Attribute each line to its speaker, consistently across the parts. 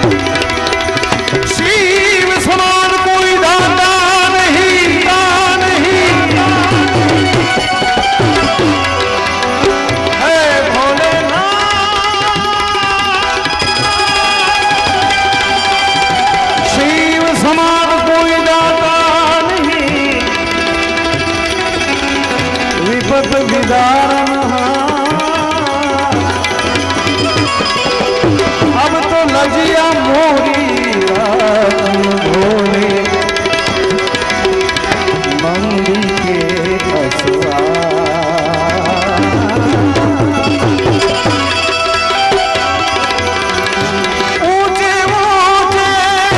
Speaker 1: शिव समान कोई दाता नहीं, है भोलेनाथ। शिव समान कोई दाता नहीं, विपद विदारण। अब तो लजिया मोरी भोले मंदी के असुआ। ऊंचे ऊंचे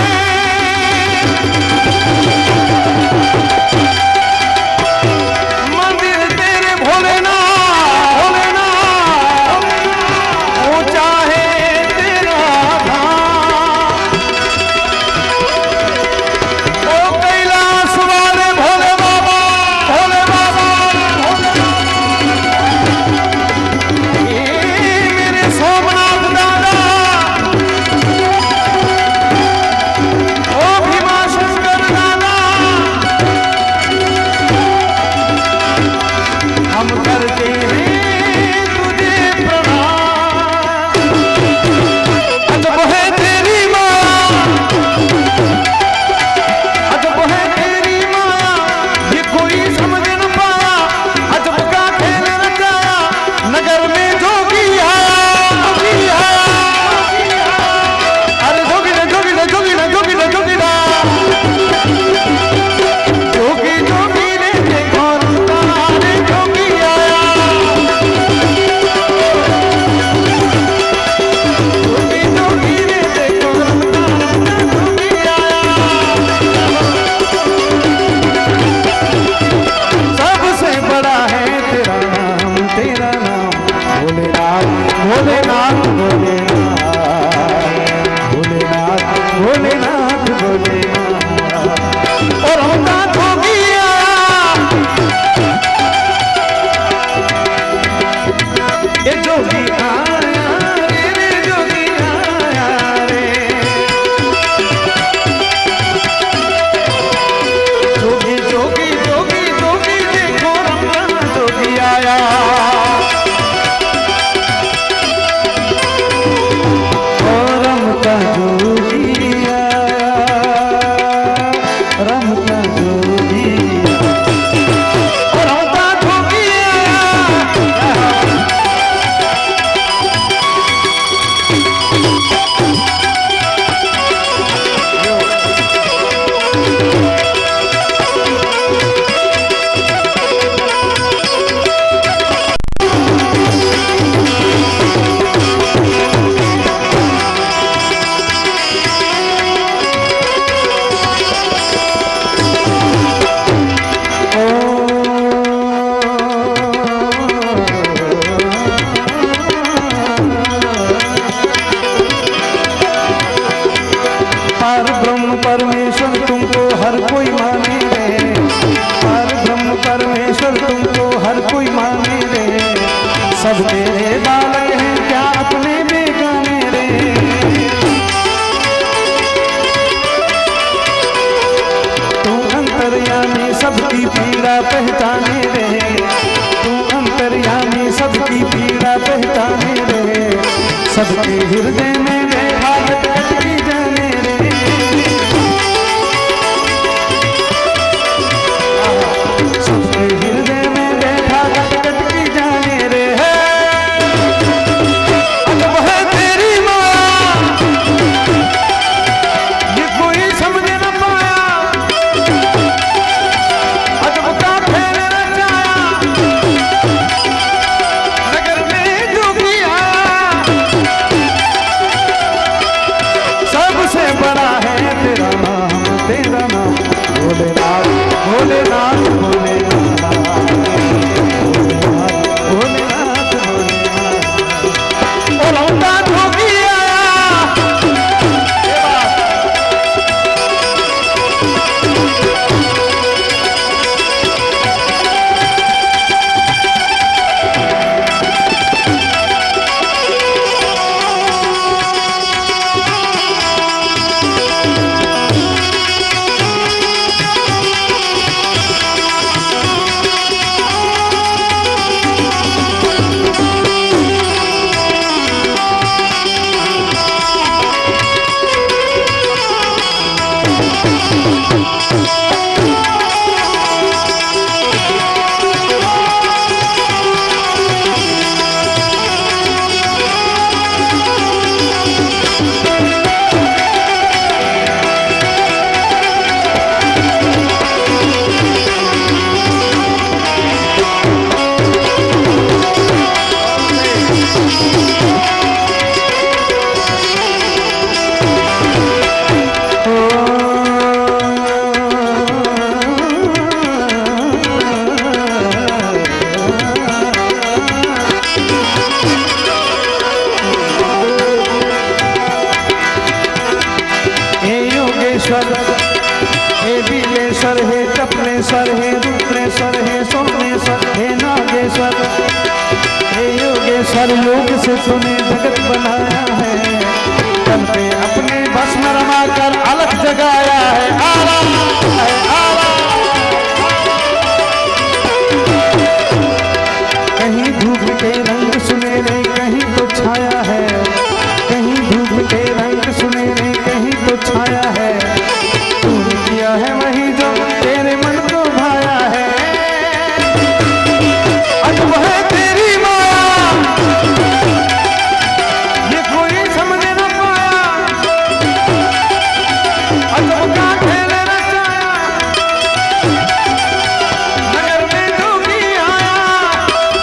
Speaker 1: मंदिर तेरे भोलेनाथ, भोलेनाथ। ऊंचा है तेरा धाम, ओ कैलाश वाले भोले बाबा, भोले बाबा, भोले बाबा। ये मेरे सोमनाथ दादा, ओ भीमा शंकर दादा, हम करते हैं तुझे प्रणाम। अजब है तेरी माया, अजब है तेरी माया, ये कोई समझ न पाया। अजब का खेल रचाया, नगर में जोगी आया, जोगी आया। अरे जोगी ना, जोगी ना, जोगी ना, जोगी ना, जोगी ना। जोगी जोगी ने देखो तारे, जोगी आया। जोगी जोगी ने देखो जोगी आया। सबसे बड़ा है तेरा नाम, तेरा नाम भोलेनाथ, भोलेनाथ, भोलेनाथ, भोलेनाथ, भोलेनाथ, भोलेनाथ। और हमका जोगी आया, ये जोगी आया रे, जोगी आया रे। जोगी जोगी जोगी जोगी देखो रमना, जोगी आया। और रमता जोगी आया, रमता जोगी आया, और रमता जोगी आया। पार ब्रह्म परमेश्वर तुमको हर कोई माने रे, पार ब्रह्म परमेश्वर तुमको हर कोई माने रे। सब तेरे बालक हैं क्या अपने बेगाने रे। तू अंतर्यामी सबकी पीड़ा पहचाने रे, तू अंतर्यामी सबकी पीड़ा पहचाने रे। सबके हृदय में बैठा की जाने रे। सबके हृदय में बैठा की जाने रे। अजब है तेरी माया, ये कोई समझ न पाया। अजब का खेल रचाया, नगर में जोगी आया। अखिलेश्वर, हे बिलेश्वर, हे कपिलेश्वर, हे रुद्रेश्वर, हे सोमेश्वर, हे नागेश्वर, हे योगेश्वर। योग से तूने जगत बनाया है, तन पे अपने भस्म रमा कर अलग जगाया है। आराम है आराम। कहीं धूप के रंग सुनहरे, कहीं तो छाया है, कहीं धूप के रंग सुनहरे, कहीं तो छाया है। तूने किया है वही जो तेरे मन को भाया है। अजब है तेरी माया, ये कोई समझ न पाया। अजब का खेल रचाया, नगर में डूबी आया।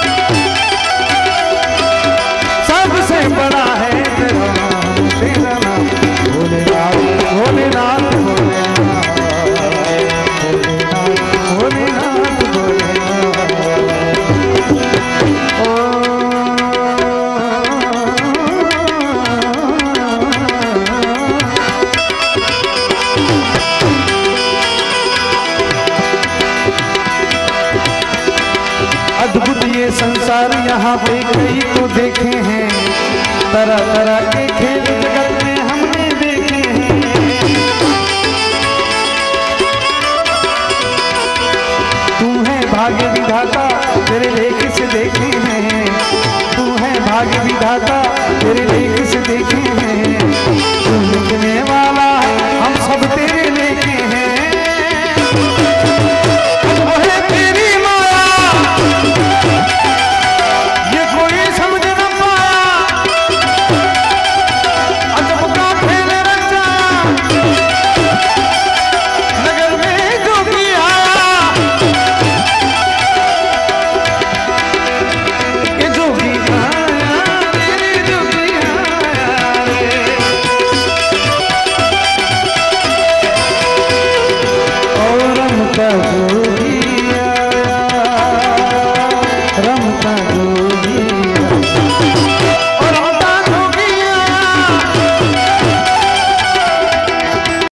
Speaker 1: सबसे बड़ा है तेरा नाम, तेरा नाम भोलेनाथ, भोलेनाथ, भोलेनाथ, भोलेनाथ, भोलेनाथ। अद्भुत ये संसार यहाँ पे कई तो देखे हैं, तरह तरह के खेल जगत में हमने देखे हैं। तू है भाग्य विधाता, तेरे लेख से देखे हैं। तू है भाग्य विधाता,